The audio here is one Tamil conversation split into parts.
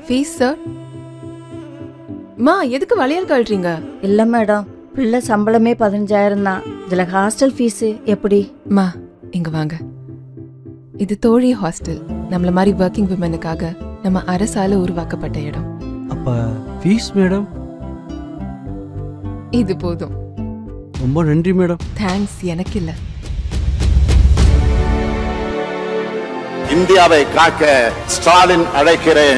Fees sir. மா எதுக்கு வளையல் கழறீங்க? இல்ல மேடம், பிள்ளை சம்பளமே 15,000 தான். இதுல ஹாஸ்டல் ஃபீஸ் எப்படி? மா இங்க வாங்க. இது தோழி ஹாஸ்டல். நம்மள மாதிரி ஒர்க்கிங் விமனுக்காக நம்ம அரசால உருவாக்கப்பட்ட இடம். அப்ப ஃபீஸ் மேடம்? இது போதும். ரொம்ப நன்றி மேடம். தேங்க்ஸ் எனக்கு இல்ல. இந்தியாவை காக்க ஸ்டாலின் அழைக்கிறேன்.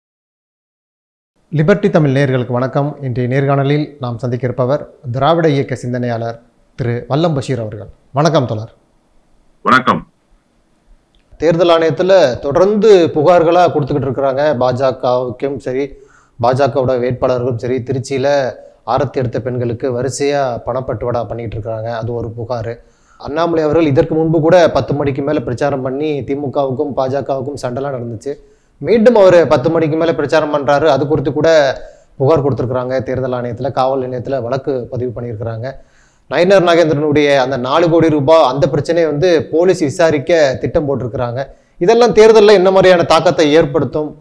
லிபர்டி தமிழ் நேயர்களுக்கு வணக்கம். இன்றைய நேர்காணலில் நாம் சந்திக்க இருப்பவர் திராவிட இயக்க சிந்தனையாளர் திரு வல்லம் பஷீர் அவர்கள். வணக்கம் தோழர். வணக்கம். தேர்தல் ஆணையத்தில் தொடர்ந்து புகார்களாக கொடுத்துக்கிட்டு இருக்கிறாங்க. பாஜகவுக்கும் சரி, பாஜகவோட வேட்பாளர்களும் சரி, திருச்சியில் ஆரத்தி எடுத்த பெண்களுக்கு வரிசையாக பணப்பட்டுவாடா பண்ணிகிட்டு இருக்கிறாங்க. அது ஒரு புகார். அண்ணாமலை அவர்கள் இதற்கு முன்பு கூட 10 மணிக்கு மேலே பிரச்சாரம் பண்ணி திமுகவுக்கும் பாஜகவுக்கும் சண்டைலாம் நடந்துச்சு. மீண்டும் அவர் 10 மணிக்கு மேலே பிரச்சாரம் பண்ணுறாரு. அது குறித்து கூட புகார் கொடுத்துருக்குறாங்க. தேர்தல் ஆணையத்தில், காவல் நிலையத்தில் வழக்கு பதிவு பண்ணியிருக்கிறாங்க. நயினார் நாகேந்திரனுடைய அந்த 4 கோடி ரூபாய் அந்த பிரச்சனையை போலீஸ் விசாரிக்க திட்டம் போட்டிருக்கிறாங்க. இதெல்லாம் தேர்தலில் என்ன மாதிரியான தாக்கத்தை ஏற்படுத்தும்?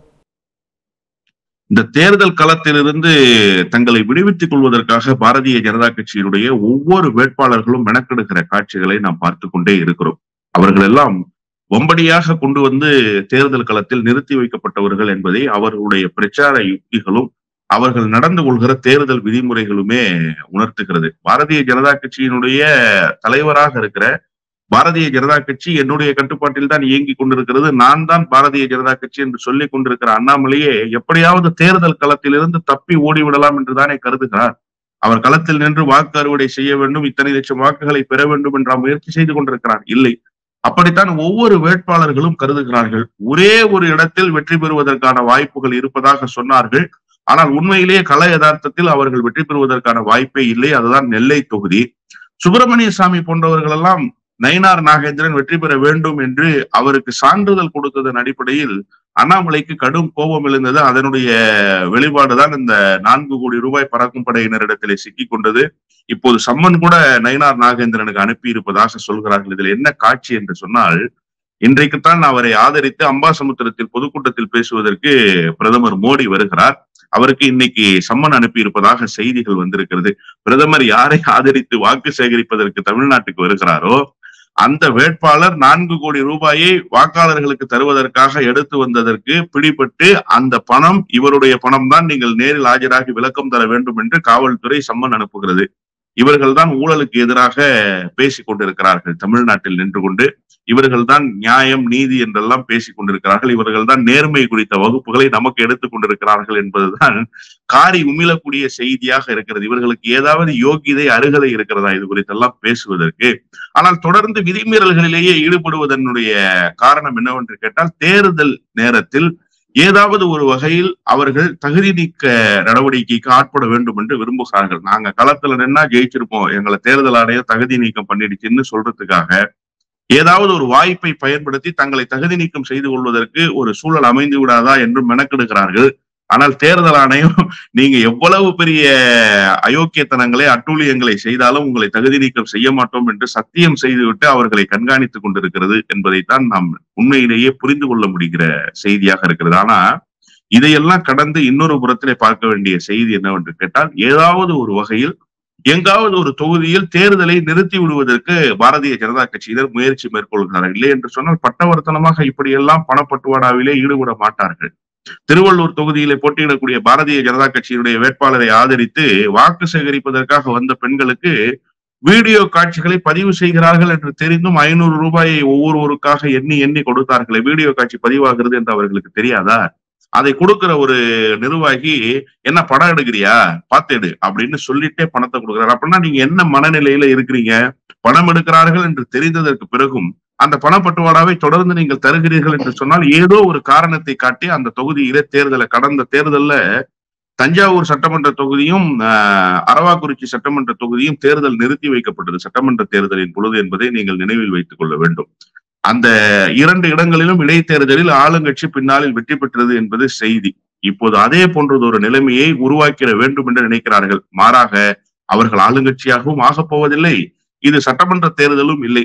இந்த தேர்தல் களத்திலிருந்து தங்களை விடுவித்துக் கொள்வதற்காக பாரதிய ஜனதா கட்சியினுடைய ஒவ்வொரு வேட்பாளர்களும் மெனக்கெடுக்கிற காட்சிகளை நாம் பார்த்து கொண்டே இருக்கிறோம். அவர்கள் எல்லாம் வம்படியாக கொண்டு வந்து தேர்தல் களத்தில் நிறுத்தி வைக்கப்பட்டவர்கள் என்பதை அவர்களுடைய பிரச்சார யுக்திகளும் அவர்கள் நடந்து கொள்கிற தேர்தல் விதிமுறைகளுமே உணர்த்துகிறது. பாரதிய ஜனதா கட்சியினுடைய தலைவராக இருக்கிற பாரதிய ஜனதா கட்சி என்னுடைய கட்டுப்பாட்டில் தான் இயங்கி கொண்டிருக்கிறது, நான் தான் பாரதிய ஜனதா கட்சி என்று சொல்லிக் கொண்டிருக்கிற அண்ணாமலையே எப்படியாவது தேர்தல் களத்திலிருந்து தப்பி ஓடிவிடலாம் என்றுதானே கருதுகிறார். அவர் களத்தில் நின்று வாக்கு அறுவடை செய்ய வேண்டும், இத்தனை லட்சம் வாக்குகளை பெற வேண்டும் என்ற முயற்சி செய்து கொண்டிருக்கிறார். இல்லை, அப்படித்தான் ஒவ்வொரு வேட்பாளர்களும் கருதுகிறார்கள். ஒரே ஒரு இடத்தில் வெற்றி பெறுவதற்கான வாய்ப்புகள் இருப்பதாக சொன்னார்கள். ஆனால் உண்மையிலேயே கள யதார்த்தத்தில் அவர்கள் வெற்றி பெறுவதற்கான வாய்ப்பே இல்லை. அதுதான் நெல்லை தொகுதி. சுப்பிரமணிய சாமி போன்றவர்கள் எல்லாம் நயினார் நாகேந்திரன் வெற்றி பெற வேண்டும் என்று அவருக்கு சான்றிதழ் கொடுத்ததன் அடிப்படையில் அண்ணாமலைக்கு கடும் கோபம் எழுந்தது. அதனுடைய வெளிப்பாடுதான் இந்த 4 கோடி ரூபாய் பறக்கும் படையினரிடத்திலே சிக்கிக் கொண்டது. இப்போது சம்மன் கூட நயினார் நாகேந்திரனுக்கு அனுப்பி இருப்பதாக சொல்கிறார்கள். இதில் என்ன காட்சி என்று சொன்னால், இன்றைக்குத்தான் அவரை ஆதரித்து அம்பாசமுத்திரத்தில் பொதுக்கூட்டத்தில் பேசுவதற்கு பிரதமர் மோடி வருகிறார். அவருக்கு இன்னைக்கு சம்மன் அனுப்பி இருப்பதாக செய்திகள் வந்திருக்கிறது. பிரதமர் யாரை ஆதரித்து வாக்கு சேகரிப்பதற்கு தமிழ்நாட்டுக்கு வருகிறாரோ அந்த வேட்பாளர் 4 கோடி ரூபாயை வாக்காளர்களுக்கு தருவதற்காக எடுத்து வந்ததற்கு பிடிபட்டு அந்த பணம் இவருடைய பணம் தான், நீங்கள் நேரில் ஆஜராகி விளக்கம் தர வேண்டும் என்று காவல்துறை சம்மன் அனுப்புகிறது. இவர்கள் தான் ஊழலுக்கு எதிராக பேசிக் கொண்டிருக்கிறார்கள். தமிழ்நாட்டில் நின்று கொண்டு இவர்கள் தான் நியாயம் நீதி என்றெல்லாம் பேசிக் கொண்டிருக்கிறார்கள். இவர்கள் தான் நேர்மை குறித்த வகுப்புகளை நமக்கு எடுத்துக் கொண்டிருக்கிறார்கள் என்பதுதான் காரி உமிழக்கூடிய செய்தியாக இருக்கிறது. இவர்களுக்கு ஏதாவது யோகிதை அருகதை இருக்கிறதா இது குறித்தெல்லாம் பேசுவதற்கு? ஆனால் தொடர்ந்து விதிமீறல்களிலேயே ஈடுபடுவதனுடைய காரணம் என்னவென்று கேட்டால், தேர்தல் நேரத்தில் ஏதாவது ஒரு வகையில் அவர்கள் தகுதி நீக்க நடவடிக்கைக்கு ஆட்பட வேண்டும் என்று விரும்புகிறார்கள். நாங்க களத்துல நின்னா ஜெயிச்சிருப்போம், எங்களை தேர்தல் ஆணையம் தகுதி நீக்கம் பண்ணிடுச்சுன்னு சொல்றதுக்காக ஏதாவது ஒரு வாய்ப்பை பயன்படுத்தி தங்களை தகுதி நீக்கம் செய்து கொள்வதற்கு ஒரு சூழல் அமைந்து விடாதா என்று மெனக்கெடுக்கிறார்கள். ஆனால் தேர்தல் ஆணையம் நீங்க எவ்வளவு பெரிய அயோக்கியத்தனங்களை அட்டூழியங்களை செய்தாலும் உங்களை தகுதி நீக்கம் செய்ய மாட்டோம் என்று சத்தியம் செய்துவிட்டு அவர்களை கண்காணித்துக் கொண்டிருக்கிறது என்பதைத்தான் நாம் உண்மையிலேயே புரிந்து கொள்ள முடிகிற செய்தியாக இருக்கிறது. ஆனா இதையெல்லாம் கடந்து இன்னொரு புறத்திலே பார்க்க வேண்டிய செய்தி என்னவென்று கேட்டால், ஏதாவது ஒரு வகையில் எங்காவது ஒரு தொகுதியில் தேர்தலை நிறுத்தி விடுவதற்கு பாரதிய ஜனதா கட்சியினர் முயற்சி மேற்கொள்கிறார்கள். இல்லை என்று சொன்னால் பட்டவர்த்தனமாக இப்படியெல்லாம் பணப்பட்டுவாடாவிலே ஈடுபட மாட்டார்கள். திருவள்ளூர் தொகுதியிலே போட்டியிடக்கூடிய பாரதிய ஜனதா கட்சியினுடைய வேட்பாளரை ஆதரித்து வாக்கு சேகரிப்பதற்காக வந்த பெண்களுக்கு வீடியோ காட்சிகளை பதிவு செய்கிறார்கள் என்று தெரிந்தும் 500 ரூபாயை ஒவ்வொருவருக்காக எண்ணி எண்ணி கொடுத்தார்களே. வீடியோ காட்சி பதிவாகிறது என்று அவர்களுக்கு தெரியாதா? அதை கொடுக்கிற ஒரு நிர்வாகி, என்ன படம் எடுக்கிறியா, பார்த்து எடு அப்படின்னு சொல்லிட்டே பணத்தை கொடுக்குறாரு. அப்படின்னா நீங்க என்ன மனநிலையில இருக்கிறீங்க? பணம் எடுக்கிறார்கள் என்று தெரிந்ததற்கு பிறகும் அந்த பணப்பட்டுவாடாவை தொடர்ந்து நீங்கள் தருகிறீர்கள் என்று சொன்னால் ஏதோ ஒரு காரணத்தை காட்டி அந்த தொகுதியிலே கடந்த தேர்தல்ல தஞ்சாவூர் சட்டமன்ற தொகுதியும் அரவாக்குறிச்சி சட்டமன்ற தொகுதியும் தேர்தல் நிறுத்தி வைக்கப்பட்டது சட்டமன்ற தேர்தலின் பொழுது என்பதை நீங்கள் நினைவில் வைத்துக் கொள்ள வேண்டும். அந்த 2 இடங்களிலும் இடைத்தேர்தலில் ஆளுங்கட்சி பின்னாளில் வெற்றி பெற்றது என்பது செய்தி. இப்போது அதே போன்றது ஒரு நிலைமையை உருவாக்கிட வேண்டும் என்று நினைக்கிறார்கள். மாறாக அவர்கள் ஆளுங்கட்சியாகவும் ஆகப் போவதில்லை, இது சட்டமன்ற தேர்தலும் இல்லை.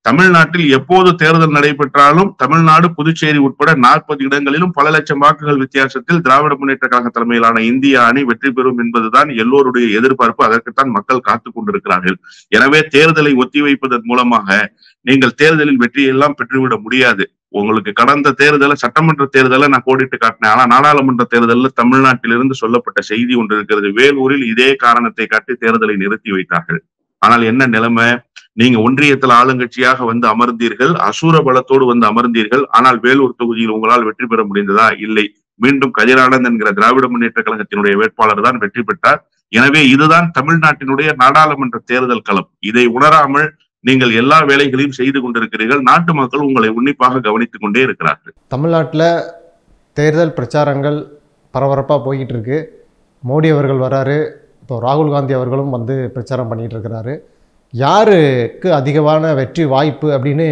தமிழ்நாட்டில் எப்போது தேர்தல் நடைபெற்றாலும் தமிழ்நாடு, புதுச்சேரி உட்பட 40 இடங்களிலும் பல லட்சம் வாக்குகள் வித்தியாசத்தில் திராவிட முன்னேற்ற கழக தலைமையிலான இந்திய அணி வெற்றி பெறும் என்பதுதான் எல்லோருடைய எதிர்பார்ப்பு. அதற்குத்தான் மக்கள் காத்துக் கொண்டிருக்கிறார்கள். எனவே தேர்தலை ஒத்திவைப்பதன் மூலமாக நீங்கள் தேர்தலில் வெற்றியெல்லாம் பெற்றுவிட முடியாது. உங்களுக்கு கடந்த தேர்தலை, சட்டமன்ற தேர்தலை நான் கோடிட்டு காட்டினேன். ஆனா நாடாளுமன்ற தேர்தலில் தமிழ்நாட்டிலிருந்து சொல்லப்பட்ட செய்தி ஒன்று இருக்கிறது. வேலூரில் இதே காரணத்தை காட்டி தேர்தலை நிறுத்தி வைத்தார்கள். ஆனால் என்ன நிலைமை? நீங்க ஒன்றியத்தில் ஆளுங்கட்சியாக வந்து அமர்ந்தீர்கள், அசூர பலத்தோடு வந்து அமர்ந்தீர்கள். ஆனால் வேலூர் தொகுதியில் உங்களால் வெற்றி பெற முடிந்ததா? இல்லை. மீண்டும் கதிரானந்த் என்கிற திராவிட முன்னேற்ற கழகத்தினுடைய வேட்பாளர் தான் வெற்றி பெற்றார். எனவே இதுதான் தமிழ்நாட்டினுடைய நாடாளுமன்ற தேர்தல் களம். இதை உணராமல் நீங்கள் எல்லா வேலைகளையும் செய்து கொண்டிருக்கிறீர்கள். நாட்டு மக்கள் உங்களை உன்னிப்பாக கவனித்துக் கொண்டே இருக்கிறார்கள். தமிழ்நாட்டில் தேர்தல் பிரச்சாரங்கள் பரபரப்பாக போய்கிட்டு இருக்கு. மோடி அவர்கள் வராரு, இப்போ ராகுல் காந்தி அவர்களும் வந்து பிரச்சாரம் பண்ணிகிட்டு இருக்கிறாரு. யாருக்கு அதிகமான வெற்றி வாய்ப்பு அப்படின்னு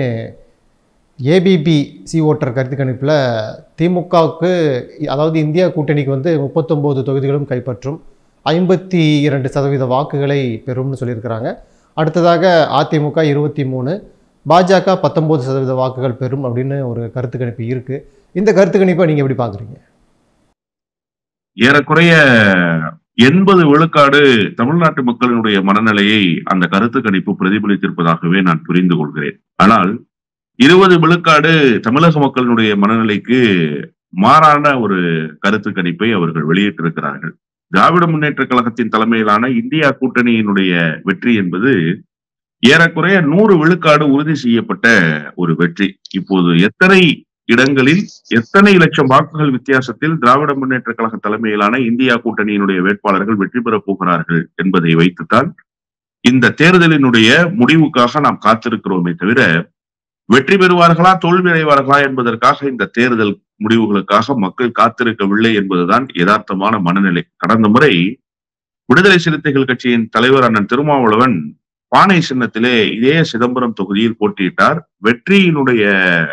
ஏபிபி ஓட்டர் கருத்து கணிப்பில் திமுகவுக்கு, அதாவது இந்தியா கூட்டணிக்கு வந்து 39 தொகுதிகளும் கைப்பற்றும், 52% வாக்குகளை பெறும்னு சொல்லியிருக்கிறாங்க. அடுத்ததாக அதிமுக 23, பாஜக 19% வாக்குகள் பெறும் அப்படின்னு ஒரு கருத்து கணிப்பு இருக்குது. இந்த கருத்து கணிப்பை நீங்கள் எப்படி பார்க்குறீங்க? ஏறக்குறைய 80 விழுக்காடு தமிழ்நாட்டு மக்களினுடைய மனநிலையை அந்த கருத்து கணிப்பு பிரதிபலித்திருப்பதாகவே நான் புரிந்து கொள்கிறேன். ஆனால் 20 விழுக்காடு தமிழக மக்களினுடைய மனநிலைக்கு மாறான ஒரு கருத்து கணிப்பை அவர்கள் வெளியிட்டிருக்கிறார்கள். திராவிட முன்னேற்ற கழகத்தின் தலைமையிலான இந்தியா கூட்டணியினுடைய வெற்றி என்பது ஏறக்குறைய 100 விழுக்காடு உறுதி செய்யப்பட்ட ஒரு வெற்றி. இப்போது எத்தனை இடங்களில் எத்தனை லட்சம் வாக்குகள் வித்தியாசத்தில் திராவிட முன்னேற்ற கழக தலைமையிலான இந்தியா கூட்டணியினுடைய வேட்பாளர்கள் வெற்றி பெறப் போகிறார்கள் என்பதை வைத்துத்தான் இந்த தேர்தலினுடைய முடிவுக்காக நாம் காத்திருக்கிறோமே தவிர, வெற்றி பெறுவார்களா தோல்வி அடைவார்களா என்பதற்காக இந்த தேர்தல் முடிவுகளுக்காக மக்கள் காத்திருக்கவில்லை என்பதுதான் யதார்த்தமான மனநிலை. கடந்த முறை விடுதலை சிறுத்தைகள் கட்சியின் தலைவர் அண்ணன் திருமாவளவன் பானை சின்னத்திலே இதே சிதம்பரம் தொகுதியில் போட்டியிட்டார். வெற்றியினுடைய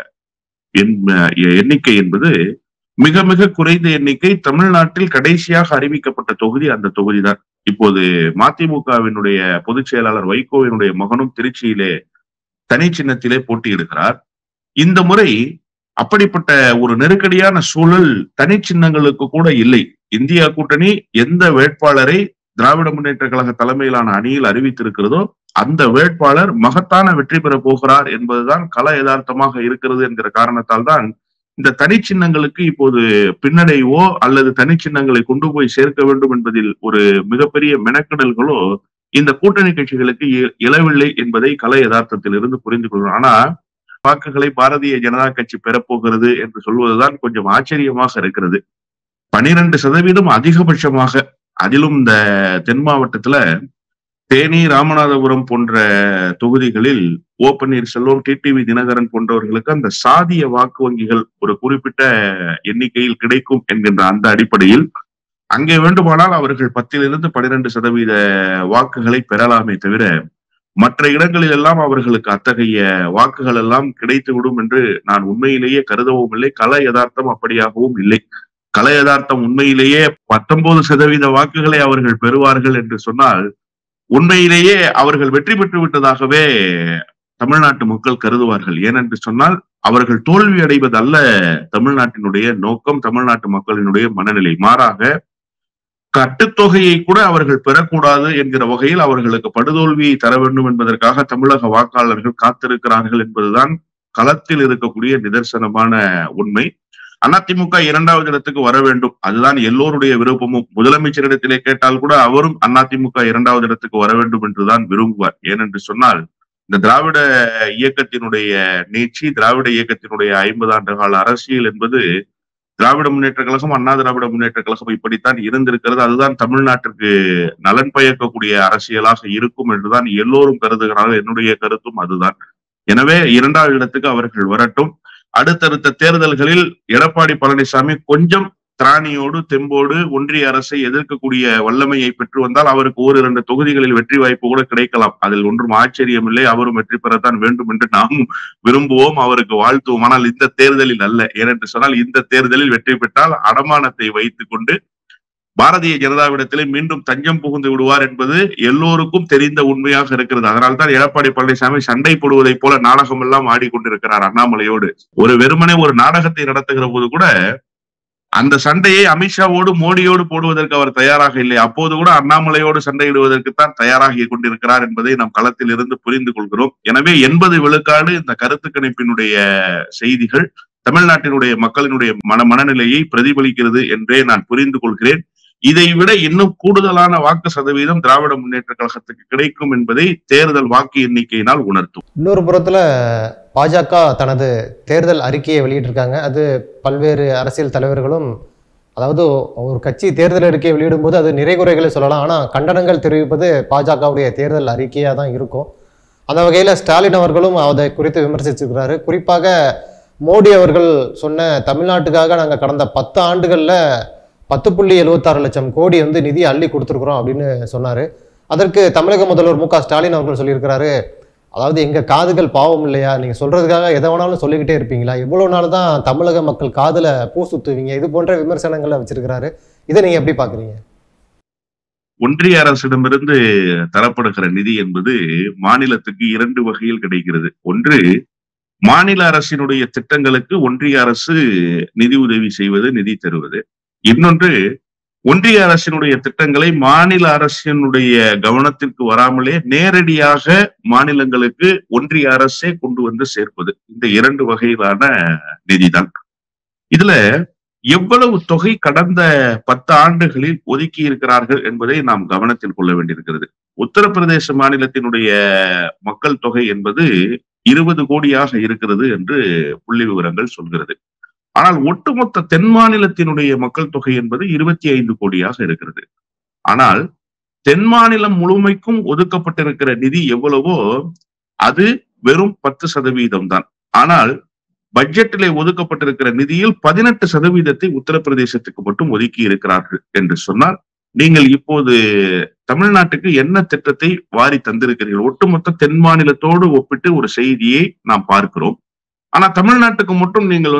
எண்ணிக்கை என்பது மிக மிக குறைந்த எண்ணிக்கை. தமிழ்நாட்டில் கடைசியாக அறிவிக்கப்பட்ட தொகுதி அந்த தொகுதிதான். இப்போது மதிமுகவினுடைய பொதுச் செயலாளர் வைகோவினுடைய மகனும் திருச்சியிலே தனி சின்னத்திலே போட்டியிடுகிறார். இந்த முறை அப்படிப்பட்ட ஒரு நெருக்கடியான சூழல் தனி சின்னங்களுக்கு கூட இல்லை. இந்தியா கூட்டணி எந்த வேட்பாளரை திராவிட முன்னேற்ற கழக தலைமையிலான அணியில் அறிவித்திருக்கிறதோ அந்த வேட்பாளர் மகத்தான வெற்றி பெற போகிறார் என்பதுதான் கள யதார்த்தமாக இருக்கிறது என்கிற காரணத்தால் தான் இந்த தனி சின்னங்களுக்கு இப்போது பின்னடைவோ அல்லது தனி சின்னங்களை கொண்டு போய் சேர்க்க வேண்டும் என்பதில் ஒரு மிகப்பெரிய மெனக்கெடல்களோ இந்த கூட்டணி கட்சிகளுக்கு இழவில்லை என்பதை கள யதார்த்தத்தில் இருந்து புரிந்து கொள்ளணும். ஆனா வாக்குகளை பாரதிய ஜனதா கட்சி பெறப்போகிறது என்று சொல்வதுதான் கொஞ்சம் ஆச்சரியமாக இருக்கிறது. 12% அதிகபட்சமாக, அதிலும் இந்த தென் மாவட்டத்துல தேனி, ராமநாதபுரம் போன்ற தொகுதிகளில் ஓ பன்னீர்செல்வம், டிடிவி தினகரன் போன்றவர்களுக்கு அந்த சாதிய வாக்கு வங்கிகள் ஒரு குறிப்பிட்ட எண்ணிக்கையில் கிடைக்கும் என்கின்ற அந்த அடிப்படையில் அங்கே வேண்டுமானால் அவர்கள் 10-12% வாக்குகளை பெறலாமே தவிர மற்ற இடங்களில் எல்லாம் அவர்களுக்கு அத்தகைய வாக்குகள் எல்லாம் கிடைத்துவிடும் என்று நான் உண்மையிலேயே கருதவும் இல்லை. கள யதார்த்தம் அப்படியாகவும் இல்லை. கள யதார்த்தம் உண்மையிலேயே 19% வாக்குகளை அவர்கள் பெறுவார்கள் என்று சொன்னால் உண்மையிலேயே அவர்கள் வெற்றி பெற்று விட்டதாகவே தமிழ்நாட்டு மக்கள் கருதுவார்கள். ஏனென்று சொன்னால் அவர்கள் தோல்வி அடைவதல்ல தமிழ்நாட்டினுடைய நோக்கம், தமிழ்நாட்டு மக்களினுடைய மனநிலை. மாறாக கட்டுத்தொகையை கூட அவர்கள் பெறக்கூடாது என்கிற வகையில் அவர்களுக்கு படுதோல்வியை தர வேண்டும் என்பதற்காக தமிழக வாக்காளர்கள் காத்திருக்கிறார்கள் என்பதுதான் களத்தில் இருக்கக்கூடிய நிதர்சனமான உண்மை. அதிமுக 2வது இடத்துக்கு வர வேண்டும், அதுதான் எல்லோருடைய விருப்பமும். முதலமைச்சரிடத்திலே கேட்டால் கூட அவரும் அதிமுக 2வது இடத்துக்கு வர வேண்டும் என்றுதான் விரும்புவார். ஏனென்று சொன்னால் இந்த திராவிட இயக்கத்தினுடைய நீட்சி, திராவிட இயக்கத்தினுடைய 50 ஆண்டு கால அரசியல் என்பது திராவிட முன்னேற்ற கழகம், அண்ணா திராவிட முன்னேற்ற கழகம் இப்படித்தான் இருந்திருக்கிறது. அதுதான் தமிழ்நாட்டிற்கு நலன் பயக்கக்கூடிய அரசியலாக இருக்கும் என்றுதான் எல்லோரும் கருதுகிறார்கள். என்னுடைய கருத்தும் அதுதான். எனவே 2வது இடத்துக்கு அவர்கள் வரட்டும். அடுத்தடுத்த தேர்தல்களில் எடப்பாடி பழனிசாமி கொஞ்சம் திராணியோடு தெம்போடு ஒன்றிய அரசை எதிர்க்கக்கூடிய வல்லமையை பெற்று வந்தால் அவருக்கு 1-2 தொகுதிகளில் வெற்றி வாய்ப்பு கூட கிடைக்கலாம். அதில் ஒன்றும் ஆச்சரியம் இல்லை. அவரும் வெற்றி பெறத்தான் வேண்டும் என்று நாமும் விரும்புவோம், அவருக்கு வாழ்த்துவோம். ஆனால் இந்த தேர்தலில் அல்ல. ஏனென்று சொன்னால் இந்த தேர்தலில் வெற்றி பெற்றால் அடமானத்தை வைத்துக் கொண்டு பாரதிய ஜனதாவிடத்திலே மீண்டும் தஞ்சம் புகுந்து விடுவார் என்பது எல்லோருக்கும் தெரிந்த உண்மையாக இருக்கிறது. அதனால்தான் எடப்பாடி பழனிசாமி சண்டை போடுவதைப் போல நாடகம் எல்லாம் ஆடிக்கொண்டிருக்கிறார் அண்ணாமலையோடு. வெறுமனே ஒரு நாடகத்தை நடத்துகிற போது கூட அந்த சண்டையை அமித்ஷாவோடு மோடியோடு போடுவதற்கு அவர் தயாராக இல்லை. அப்போது கூட அண்ணாமலையோடு சண்டையிடுவதற்குத்தான் தயாராகி கொண்டிருக்கிறார் என்பதை நாம் களத்தில் இருந்து புரிந்து கொள்கிறோம். எனவே 80 விழுக்காடு இந்த கருத்து கணிப்பினுடைய செய்திகள் தமிழ்நாட்டினுடைய மக்களினுடைய மனநிலையை பிரதிபலிக்கிறது என்றே நான் புரிந்து கொள்கிறேன். இதை விட இன்னும் கூடுதலான வாக்கு சதவீதம் திராவிட முன்னேற்ற கழகத்துக்கு கிடைக்கும் என்பதை தேர்தல் வாக்கு எண்ணிக்கையினால் உணர்த்தும். இன்னொரு புறத்துல பாஜக தனது தேர்தல் அறிக்கையை வெளியிட்டிருக்காங்க. அது பல்வேறு அரசியல் தலைவர்களும், அதாவது ஒரு கட்சி தேர்தல் அறிக்கையை வெளியிடும் போது அது நிறைகுறைகளை சொல்லலாம், ஆனால் கண்டனங்கள் தெரிவிப்பது பாஜகவுடைய தேர்தல் அறிக்கையாக தான் இருக்கும். அந்த வகையில் ஸ்டாலின் அவர்களும் அதை குறித்து விமர்சிச்சிருக்கிறாரு. குறிப்பாக மோடி அவர்கள் சொன்ன தமிழ்நாட்டுக்காக நாங்கள் கடந்த 10 ஆண்டுகளில் 10.76 லட்சம் கோடி நிதி அள்ளி கொடுத்துருக்குறோம் அப்படின்னு சொன்னார். அதற்கு தமிழக முதல்வர் மு.க. ஸ்டாலின் அவர்கள் சொல்லியிருக்கிறாரு, அதாவது எங்கள் காதுகள் பாவம் இல்லையா, நீங்கள் சொல்கிறதுக்காக எதை வேணாலும் சொல்லிக்கிட்டே இருப்பீங்களா, எவ்வளோ நாள் தான் தமிழக மக்கள் காதில் பூ சுத்துவீங்க, இது போன்ற விமர்சனங்களை வச்சிருக்கிறாரு. இதை நீங்கள் எப்படி பார்க்குறீங்க? ஒன்றிய அரசிடமிருந்து தரப்படுகிற நிதி என்பது மாநிலத்துக்கு 2 வகையில் கிடைக்கிறது. ஒன்று, மாநில அரசினுடைய திட்டங்களுக்கு ஒன்றிய அரசு நிதி உதவி செய்வது, நிதி தருவது. இன்னொன்று, ஒன்றிய அரசினுடைய திட்டங்களை மாநில அரசினுடைய கவனத்திற்கு வராமலே நேரடியாக மாநிலங்களுக்கு ஒன்றிய அரசே கொண்டு வந்து சேர்ப்பது. இந்த 2 வகையிலான நிதிதான். இதுல எவ்வளவு தொகை கடந்த 10 ஆண்டுகளில் ஒதுக்கி இருக்கிறார்கள் என்பதை நாம் கவனத்தில் கொள்ள வேண்டியிருக்கிறது. உத்தரப்பிரதேச மாநிலத்தினுடைய மக்கள் தொகை என்பது 20 கோடியாக இருக்கிறது என்று புள்ளி விவரங்கள் சொல்கிறது. ஆனால் ஒட்டுமொத்த தென் மாநிலத்தினுடைய மக்கள் தொகை என்பது 25 கோடியாக இருக்கிறது. ஆனால் தென் மாநிலம் முழுமைக்கும் ஒதுக்கப்பட்டிருக்கிற நிதி எவ்வளவோ அது வெறும் 10% தான். ஆனால் பட்ஜெட்டிலே ஒதுக்கப்பட்டிருக்கிற நிதியில் 18% உத்தரப்பிரதேசத்துக்கு மட்டும் ஒதுக்கி இருக்கிறார்கள் என்று சொன்னால், நீங்கள் இப்போது தமிழ்நாட்டுக்கு என்ன திட்டத்தை வாரி தந்திருக்கிறீர்கள்? ஒட்டுமொத்த தென் மாநிலத்தோடு ஒப்பிட்டு ஒரு செய்தியை நாம் பார்க்கிறோம். ஆனா தமிழ்நாட்டுக்கு மட்டும் நீங்கள்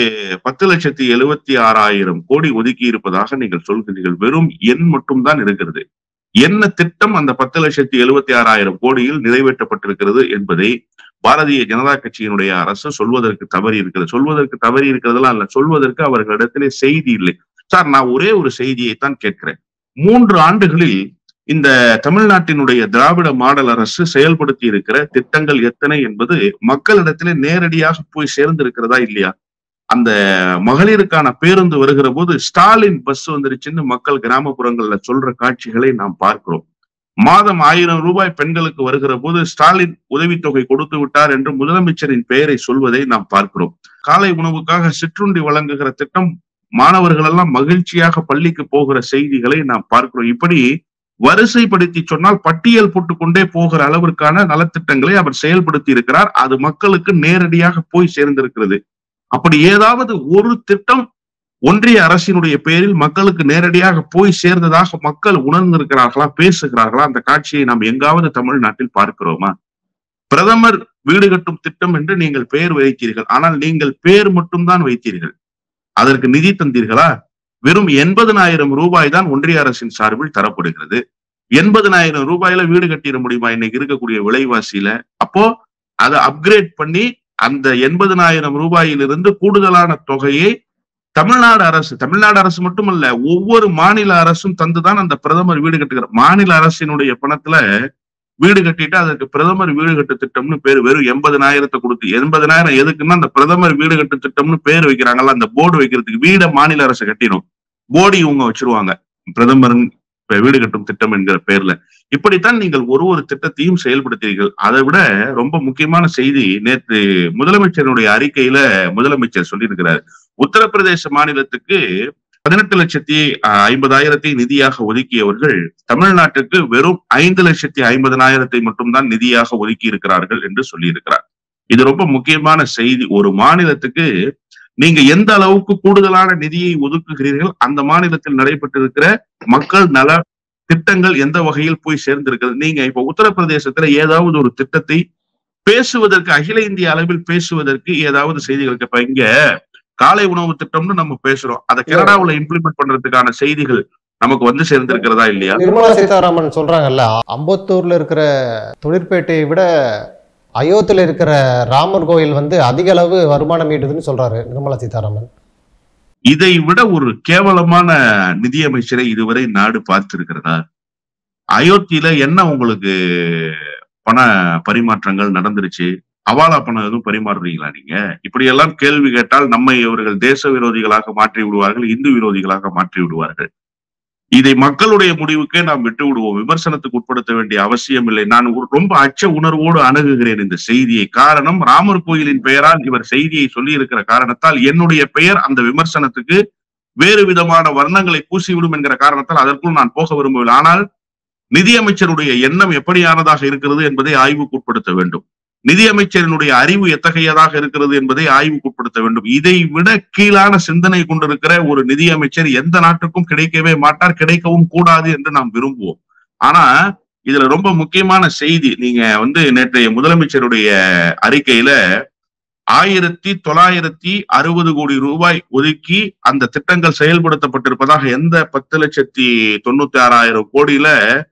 10,76,000 கோடி ஒதுக்கி இருப்பதாக நீங்கள் சொல்கிறீர்கள். வெறும் எண் மட்டும் தான் இருக்கிறது. என்ன திட்டம் அந்த 10,76,000 கோடியில் நிறைவேற்றப்பட்டிருக்கிறது என்பதை பாரதிய ஜனதா கட்சியினுடைய அரசு சொல்வதற்கு தவறி இருக்கிறது. சொல்வதற்கு தவறி இருக்கிறதெல்லாம் அல்ல, சொல்வதற்கு அவர்களிடத்திலே செய்தி இல்லை. சார், நான் ஒரே ஒரு செய்தியைத்தான் கேட்கிறேன். 3 ஆண்டுகளில் இந்த தமிழ்நாட்டினுடைய திராவிட மாடல் அரசு செயல்படுத்தி இருக்கிற திட்டங்கள் எத்தனை என்பது மக்களிடத்திலே நேரடியாக போய் சேர்ந்திருக்கிறதா இல்லையா? அந்த மகளிருக்கான பேருந்து வருகிற போது ஸ்டாலின் பஸ் வந்துருச்சுன்னு மக்கள் கிராமப்புறங்கள்ல சொல்ற காட்சிகளை நாம் பார்க்கிறோம். மாதம் 1000 ரூபாய் பெண்களுக்கு வருகிற போது ஸ்டாலின் உதவித்தொகை கொடுத்து விட்டார் என்று முதலமைச்சரின் பெயரை சொல்வதை நாம் பார்க்கிறோம். காலை உணவுக்காக சிற்றுண்டி வழங்குகிற திட்டம், மாணவர்கள் எல்லாம் மகிழ்ச்சியாக பள்ளிக்கு போகிற செய்திகளை நாம் பார்க்கிறோம். இப்படி வரிசைப்படுத்தி சொன்னால் பட்டியல் போட்டுக்கொண்டே போகிற அளவிற்கான நலத்திட்டங்களை அவர் செயல்படுத்தி இருக்கிறார். அது மக்களுக்கு நேரடியாக போய் சேர்ந்திருக்கிறது. அப்படி ஏதாவது ஒரு திட்டம் ஒன்றிய அரசினுடைய பெயரில் மக்களுக்கு நேரடியாக போய் சேர்ந்ததாக மக்கள் உணர்ந்திருக்கிறார்களா, பேசுகிறார்களா? அந்த காட்சியை நாம் எங்காவது தமிழ்நாட்டில் பார்க்கிறோமா? பிரதமர் வீடு கட்டும் திட்டம் என்று நீங்கள் பெயர் வைத்தீர்கள். ஆனால் நீங்கள் பெயர் மட்டும்தான் வைத்தீர்கள். அதற்கு நிதி தந்தீர்களா? வெறும் 80,000 ரூபாய் தான் ஒன்றிய அரசின் சார்பில் தரப்படுகிறது. 80,000 ரூபாயில வீடு கட்டிட முடியுமா இன்னைக்கு இருக்கக்கூடிய விலைவாசியில? அப்போ அதை அப்கிரேட் பண்ணி அந்த 80,000 ரூபாயிலிருந்து கூடுதலான தொகையை தமிழ்நாடு அரசு மட்டுமல்ல, ஒவ்வொரு மாநில அரசும் தந்துதான் அந்த பிரதமர் வீடு கட்டுகிறார். மாநில அரசினுடைய பணத்துல வீடு கட்டிட்டு அதற்கு பிரதமர் வீடு கட்டு திட்டம்னு பேரு. வெறும் 80,000 கொடுத்து 80,000 எதுக்குன்னா அந்த பிரதமர் வீடு கட்டு திட்டம்னு பேர் வைக்கிறாங்கல்ல, அந்த போர்டு வைக்கிறதுக்கு. வீட மாநில அரசு கட்டிடும், போர்டு இவங்க வச்சிருவாங்க, பிரதமர் வீடு கட்டும் திட்டம் என்கிற பேர்ல. இப்படித்தான் நீங்கள் ஒரு திட்டத்தையும் செயல்படுத்தீர்கள். அதை விட ரொம்ப முக்கியமான செய்தி, நேற்று முதலமைச்சருடைய அறிக்கையில முதலமைச்சர் சொல்லியிருக்கிறார், உத்தரப்பிரதேச மாநிலத்துக்கு 18,50,000 நிதியாக ஒதுக்கியவர்கள் தமிழ்நாட்டுக்கு வெறும் 5,50,000 மட்டும்தான் நிதியாக ஒதுக்கி இருக்கிறார்கள் என்று சொல்லியிருக்கிறார். இது ரொம்ப முக்கியமான செய்தி. ஒரு மாநிலத்துக்கு நீங்க எந்த அளவுக்கு கூடுதலான நிதியை ஒதுக்குகிறீர்கள், அந்த மாநிலத்தில் நடைபெற்றிருக்கிற மக்கள் நல திட்டங்கள் எந்த வகையில் போய் சேர்ந்திருக்கிறது. நீங்க இப்ப உத்தரப்பிரதேசத்துல ஏதாவது ஒரு திட்டத்தை பேசுவதற்கு, அகில இந்திய அளவில் பேசுவதற்கு ஏதாவது செய்திகள் இப்ப இங்க காலை உணவு திட்டம்னு நம்ம பேசுறோம், அதை கனடாவில் இம்ப்ளிமெண்ட் பண்றதுக்கான செய்திகள் நமக்கு வந்து சேர்ந்திருக்கிறதா இல்லையா? நிர்மலா சீதாராமன் சொல்றாங்கல்ல, அம்பத்தூர்ல இருக்கிற தொழிற்பேட்டையை விட அயோத்தியில இருக்கிற ராமர் கோயில் வந்து அதிக அளவு வருமானம் ஈட்டுதுன்னு சொல்றாரு நிர்மலா சீதாராமன். இதை விட ஒரு கேவலமான நிதியமைச்சரை இதுவரை நாடு பார்த்திருக்கிறதா? அயோத்தியில என்ன உங்களுக்கு பண பரிமாற்றங்கள் நடந்துருச்சு? அவாலா பணம் எதுவும் பரிமாறுறீங்களா நீங்க? இப்படியெல்லாம் கேள்வி கேட்டால் நம்மை இவர்கள் தேச விரோதிகளாக மாற்றி விடுவார்கள், இந்து விரோதிகளாக மாற்றி விடுவார்கள். இதை மக்களுடைய முடிவுக்கே நாம் விட்டு விடுவோம். விமர்சனத்துக்கு உட்படுத்த வேண்டிய அவசியம் இல்லை. நான் ரொம்ப அச்ச உணர்வோடு அணுகுகிறேன் இந்த செய்தியை. காரணம், ராமர் கோயிலின் பெயரால் இவர் செய்தியை சொல்லி இருக்கிற காரணத்தால் என்னுடைய பெயர் அந்த விமர்சனத்துக்கு வேறு விதமான வர்ணங்களை பூசிவிடும் என்கிற காரணத்தால் அதற்குள் நான் போக விரும்பவில்லை. ஆனால் நிதியமைச்சருடைய எண்ணம் எப்படியானதாக இருக்கிறது என்பதை ஆய்வுக்கு உட்படுத்த வேண்டும். நிதியமைச்சரினுடைய அறிவு எத்தகையதாக இருக்கிறது என்பதை ஆய்வுக்கு உட்படுத்த வேண்டும். இதை விட கீழான சிந்தனை கொண்டிருக்கிற ஒரு நிதியமைச்சர் எந்த நாட்டுக்கும் கிடைக்கவே மாட்டார், கிடைக்கவும் கூடாது என்று நாம் விரும்புவோம். ஆனா இதுல ரொம்ப முக்கியமான செய்தி, நீங்க வந்து நேற்றைய முதலமைச்சருடைய அறிக்கையில 1960 கோடி ரூபாய் ஒதுக்கி அந்த திட்டங்கள் செயல்படுத்தப்பட்டிருப்பதாக, எந்த 10,96,000 கோடியில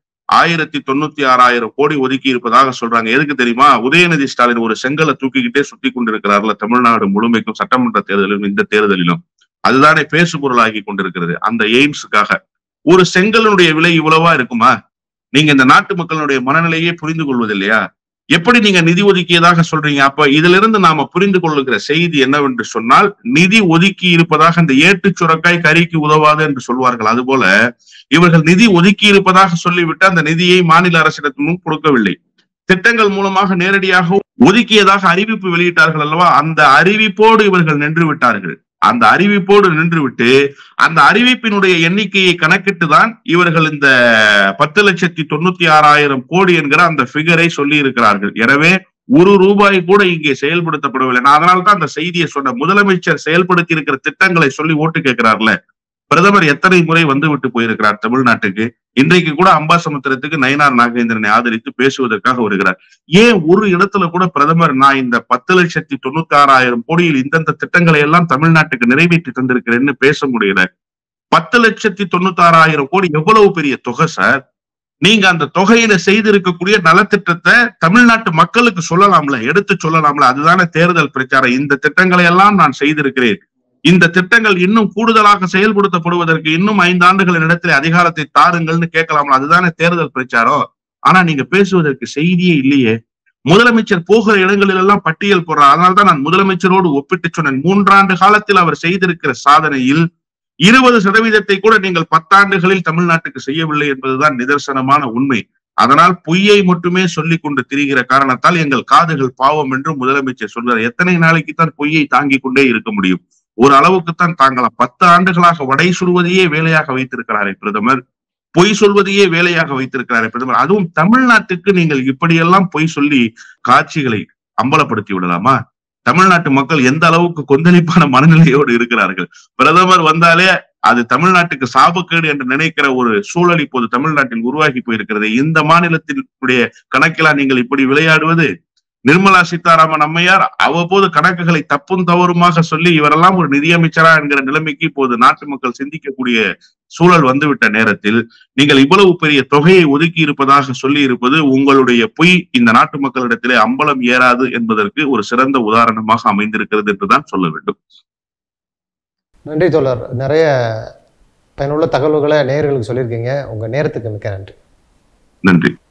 1,96,000 கோடி ஒதுக்கி இருப்பதாக சொல்றாங்க. எதுக்கு தெரியுமா? உதயநிதி ஸ்டாலின் ஒரு செங்கலை தூக்கிக்கிட்டே சுத்தி கொண்டிருக்கிறார்ல தமிழ்நாடு முழுமைக்கும், சட்டமன்ற தேர்தலிலும் இந்த தேர்தலிலும். அதுதானே பேசு பொருளாகி கொண்டிருக்கிறது. அந்த எய்ம்ஸுக்காக ஒரு செங்கலுடைய விலை இவ்வளவா இருக்குமா? நீங்க இந்த நாட்டு மக்களுடைய மனநிலையே புரிந்து கொள்வதில்லையா? எப்படி நீங்க நிதி ஒதுக்கியதாக சொல்றீங்க? அப்ப இதுல இருந்து நாம புரிந்து கொள்ளுகிற செய்தி என்னவென்று சொன்னால், நிதி ஒதுக்கி இருப்பதாக, இந்த ஏட்டு சுரக்காய் கறிக்கு உதவாது என்று சொல்வார்கள், அதுபோல இவர்கள் நிதி ஒதுக்கி இருப்பதாக சொல்லிவிட்டு அந்த நிதியை மாநில அரசிடமும் கொடுக்கவில்லை. திட்டங்கள் மூலமாக நேரடியாக ஒதுக்கியதாக அறிவிப்பு வெளியிட்டார்கள் அல்லவா? அந்த அறிவிப்போடு இவர்கள் நின்று விட்டார்கள். அந்த அறிவிப்போடு நின்றுவிட்டு அந்த அறிவிப்பினுடைய எண்ணிக்கையை கணக்கிட்டுதான் இவர்கள் இந்த 10,96,000 கோடி என்கிற அந்த பிகரை சொல்லி இருக்கிறார்கள். எனவே ஒரு ரூபாய் கூட இங்கே செயல்படுத்தப்படவில்லை. நான் அதனால்தான் அந்த செய்தியை சொன்ன. முதலமைச்சர் செயல்படுத்தி இருக்கிற திட்டங்களை சொல்லி ஓட்டு கேட்கிறார்ல, பிரதமர் எத்தனை முறை வந்து விட்டு போயிருக்கிறார் தமிழ்நாட்டுக்கு? இன்றைக்கு கூட அம்பாசமுத்திரத்துக்கு நயினார் நாகேந்திரனை ஆதரித்து பேசுவதற்காக வருகிறார். ஏன் ஒரு இடத்துல கூட பிரதமர் நான் இந்த 10,96,000 கோடியில் இந்தந்த திட்டங்களை எல்லாம் தமிழ்நாட்டுக்கு நிறைவேற்றி தந்திருக்கிறேன்னு பேச முடியல? 10,96,000 கோடி எவ்வளவு பெரிய தொகை சார். நீங்க அந்த தொகையில செய்திருக்கக்கூடிய நலத்திட்டத்தை தமிழ்நாட்டு மக்களுக்கு சொல்லலாம்ல, எடுத்து சொல்லலாம்ல. அதுதானே தேர்தல் பிரச்சாரம். இந்த திட்டங்களை எல்லாம் நான் செய்திருக்கிறேன், இந்த திட்டங்கள் இன்னும் கூடுதலாக செயல்படுத்தப்படுவதற்கு இன்னும் 5 ஆண்டுகளின் இடத்துல அதிகாரத்தை தாருங்கள்னு கேட்கலாம்ல. அதுதானே தேர்தல் பிரச்சாரம். ஆனா நீங்க பேசுவதற்கு செய்தியே இல்லையே. முதலமைச்சர் போகிற இடங்களில் எல்லாம் பட்டியல் போடுறார். அதனால்தான் நான் முதலமைச்சரோடு ஒப்பிட்டு சொன்னேன். 3 ஆண்டு காலத்தில் அவர் செய்திருக்கிற சாதனையில் 20% கூட நீங்கள் 10 ஆண்டுகளில் தமிழ்நாட்டுக்கு செய்யவில்லை என்பதுதான் நிதர்சனமான உண்மை. அதனால் பொய்யை மட்டுமே சொல்லிக் கொண்டு திரிகிற காரணத்தால் எங்கள் காதுகள் பாவம் என்று முதலமைச்சர் சொல்கிறார். எத்தனை நாளைக்கு தான் பொய்யை தாங்கிக் கொண்டே இருக்க முடியும்? ஒரு அளவுக்குத்தான் தாங்கலாம். 10 ஆண்டுகளாக வடை சுடுவதையே வேலையாக வைத்திருக்கிறாரே பிரதமர், பொய் சொல்வதையே வேலையாக வைத்திருக்கிறாரே பிரதமர். அதுவும் தமிழ்நாட்டுக்கு நீங்கள் இப்படியெல்லாம் பொய் சொல்லி காட்சிகளை அம்பலப்படுத்தி விடலாமா? தமிழ்நாட்டு மக்கள் எந்த அளவுக்கு கொந்தளிப்பான மனநிலையோடு இருக்கிறார்கள். பிரதமர் வந்தாலே அது தமிழ்நாட்டுக்கு சாபக்கேடு என்று நினைக்கிற ஒரு சூழல் இப்போது தமிழ்நாட்டில் உருவாகி போயிருக்கிறது. இந்த மாநிலத்தினுடைய கணக்கெல்லாம் நீங்கள் இப்படி விளையாடுவது? நிர்மலா சீதாராமன் அம்மையார் அவ்வப்போது கணக்குகளை தப்பும் தவறுமாக சொல்லி இவரெல்லாம் ஒரு நிதியமைச்சரா என்கிற நிலைமைக்கு இப்போது நாட்டு மக்கள் சிந்திக்கக்கூடிய சூழல் வந்துவிட்ட நேரத்தில் நீங்கள் இவ்வளவு பெரிய தொகையை ஒதுக்கி இருப்பதாக சொல்லி இருப்பது உங்களுடைய பொய் இந்த நாட்டு மக்களிடத்திலே அம்பலம் ஏறாது என்பதற்கு ஒரு சிறந்த உதாரணமாக அமைந்திருக்கிறது என்றுதான் சொல்ல வேண்டும். நன்றி தோழர். நிறைய பயனுள்ள தகவல்களை நேயர்களுக்கு சொல்லியிருக்கீங்க. உங்க நேரத்துக்கு மிக்க நன்றி. நன்றி.